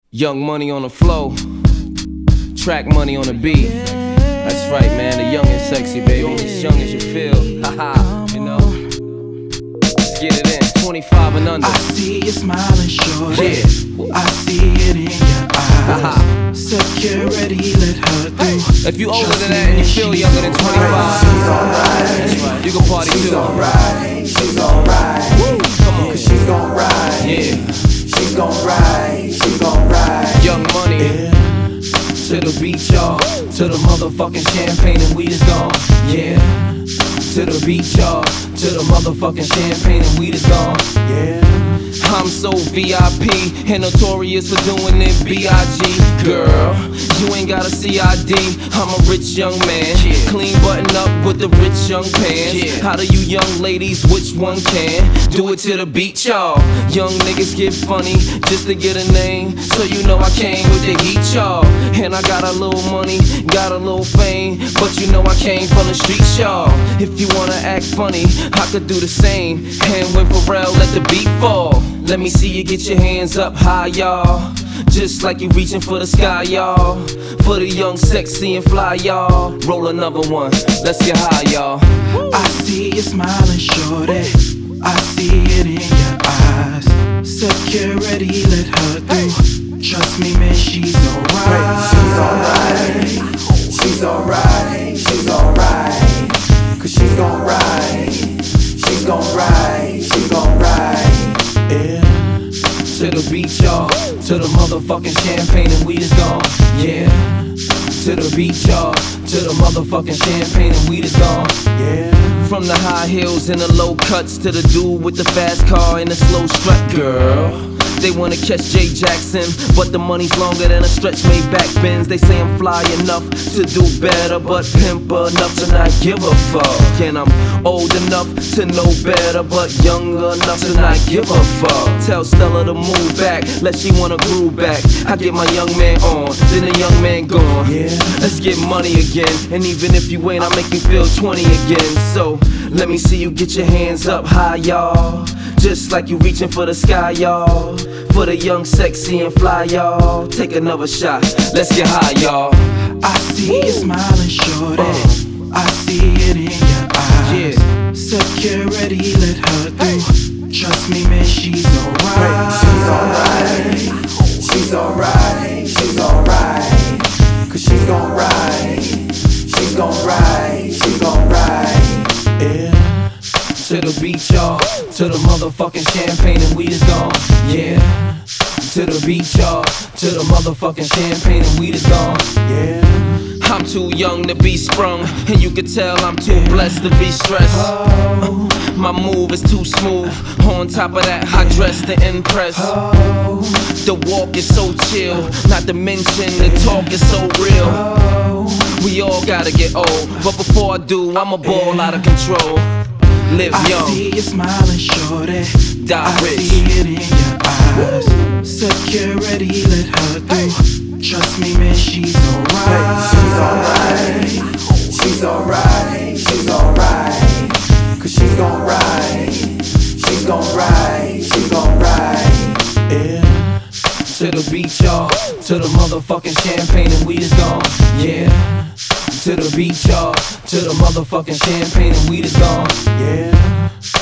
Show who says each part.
Speaker 1: Young Money on the flow, track money on the beat. That's right, man, the young and sexy, baby. As young as you feel, haha, you know. Let's get it in, 25 and under.
Speaker 2: I see you smiling, shorty.
Speaker 1: Yeah.
Speaker 2: I see it in your eyes. Security, let her through.
Speaker 1: If you older than that and you feel younger than 25,
Speaker 2: she's alright.
Speaker 1: that's right, you can party
Speaker 2: She's
Speaker 1: too.
Speaker 2: alright. She's alright.
Speaker 1: Come on.
Speaker 2: Cause she's gon' ride.
Speaker 1: Yeah.
Speaker 2: She's gon' ride. She's gon' ride.
Speaker 1: Young Money.
Speaker 2: To the beach, y'all. To the motherfucking champagne and weed is gone. Yeah. To the beach, y'all. To the motherfucking champagne and weed is gone. Yeah.
Speaker 1: I'm so VIP and notorious for doing it B.I.G. Girl, you ain't got a CID. I'm a rich young man, clean button up with the rich young pants. How do you young ladies, which one can do it to the beach, y'all? Young niggas get funny just to get a name, so you know I came with the heat, y'all. And I got a little money, got a little fame, but you know I came from the streets, y'all. If you wanna act funny, I could do the same. And when Pharrell let the beat fall, let me see you get your hands up high, y'all. Just like you reaching for the sky, y'all. For the young, sexy, and fly, y'all. Roll another one, let's get high, y'all.
Speaker 2: I see you smiling, shorty. I see it in your eyes. Security, let her through. Trust me, man, she's alright. She's alright. She's alright. She's alright. Cause she's gon' ride. She's gon' ride. She's gon' ride. Yeah. To the beach, y'all. To the motherfucking champagne and weed is gone. Yeah. To the beach, y'all. To the motherfucking champagne and weed is gone. Yeah.
Speaker 1: From the high heels and the low cuts to the dude with the fast car and the slow strut, girl. They wanna catch Jay Jackson, but the money's longer than a stretch made back Benz. They say I'm fly enough to do better, but pimp enough to not give a fuck. And I'm old enough to know better, but young enough to not give a fuck. Tell Stella to move back, let she wanna groove back. I get my young man on, then the young man gone.
Speaker 2: Yeah.
Speaker 1: Let's get money again, and even if you ain't, I'll make you feel 20 again. So let me see you get your hands up high, y'all. Just like you reaching for the sky, y'all. For the young, sexy, and fly, y'all. Take another shot, let's get high, y'all.
Speaker 2: I see you smiling, shorty. I see it in your eyes.
Speaker 1: Yeah.
Speaker 2: Security, let her through. Trust me, man, she's alright. She's alright. She's alright. She's alright. Cause she's gon' ride. She's gon' ride. She's gon' ride. Yeah. To the beach, y'all. To the motherfucking champagne and weed is gone. Yeah. To the beach, y'all. To the motherfucking champagne and weed is gone. Yeah.
Speaker 1: I'm too young to be sprung, and you can tell I'm too blessed to be stressed. My move is too smooth. On top of that, I dress to impress. The walk is so chill, not to mention the talk is so real. We all gotta get old, but before I do, I'ma ball out of control. Live young,
Speaker 2: I see you smiling, shorty.
Speaker 1: die
Speaker 2: I
Speaker 1: rich.
Speaker 2: see it in your eyes. Security, let her through. Trust me, man, she's alright. She's alright. She's alright. She's alright. Cause she's gon' ride. She's gon' ride. She's gon' ride. Yeah. To the beach, y'all. To the motherfucking champagne and weed is gone. Yeah. To the beach, y'all. To the motherfucking champagne and weed is gone. Yeah.